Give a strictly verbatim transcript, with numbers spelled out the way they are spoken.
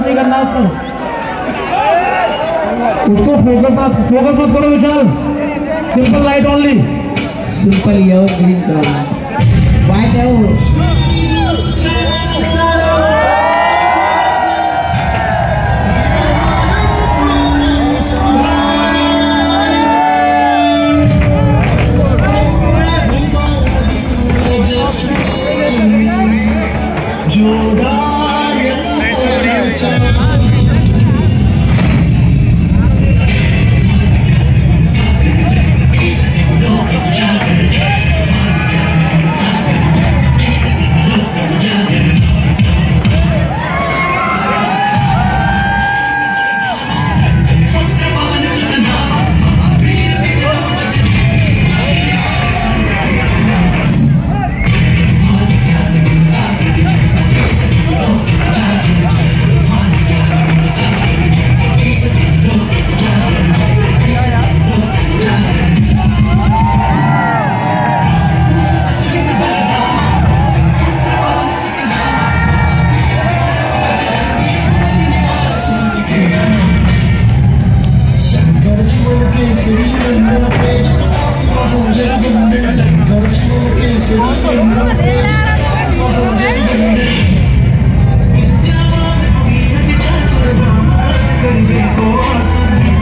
नहीं करना उसको, उसको फोकस मत फोकस मत करो Vishal, simple light only, simple ये ग्रीन कलर व्हाइट है वो। Let's go,